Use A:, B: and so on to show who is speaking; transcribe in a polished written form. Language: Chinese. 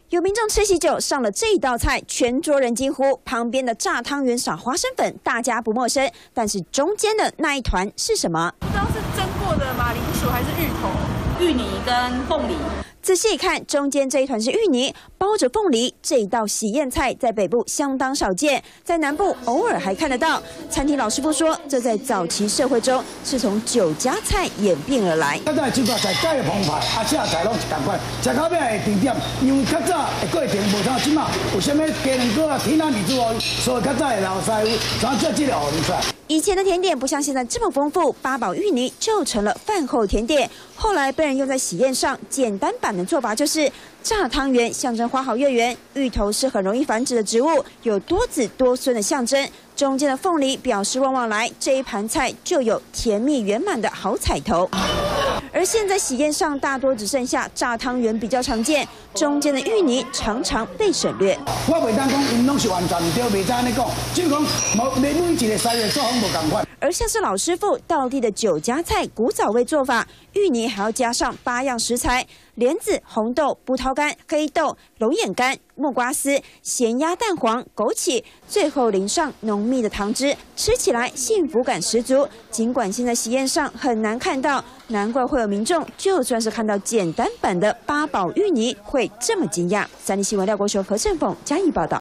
A: 有民众吃喜酒上了这一道菜，全桌人惊呼。旁边的炸汤圆撒花生粉，大家不陌生，但是中间的那一团是什么？
B: 不知道是蒸过的马铃薯还是芋头、芋泥跟凤梨。
A: 仔细一看，中间这一团是芋泥，包着凤梨。这一道喜宴菜在北部相当少见，在南部偶尔还看得到。餐厅老师傅说，这在早期社会中是从酒家菜演变而来。
C: 较早酒家菜改个澎湃，食材拢是同款，食到尾会甜点，因为较早的过程无像即马，有啥物鸡卵糕啊、天然米煮哦，所以较早的老师傅怎做这个学出来。
A: 以前的甜点不像现在这么丰富，八宝芋泥就成了饭后甜点。后来被人用在喜宴上，简单版的做法就是炸汤圆，象征花好月圆。芋头是很容易繁殖的植物，有多子多孙的象征。中间的凤梨表示旺旺来，这一盘菜就有甜蜜圆满的好彩头。 而现在喜宴上大多只剩下炸汤圆比较常见，中间的芋泥常常被省略。
C: 我袂当讲因拢是完全唔对，袂使安尼讲，就是讲每一个师傅做法无共款。
A: 而像是老师傅道地的酒家菜古早味做法，芋泥还要加上8样食材：莲子、红豆、葡萄干、黑豆、龙眼干、木瓜丝、咸鸭蛋黄、枸杞，最后淋上浓密的汤汁，吃起来幸福感十足。尽管现在喜宴上很难看到，难怪会有民众就算是看到简单版的八宝芋泥会这么惊讶。三立新闻廖国雄、何振凤嘉义报道。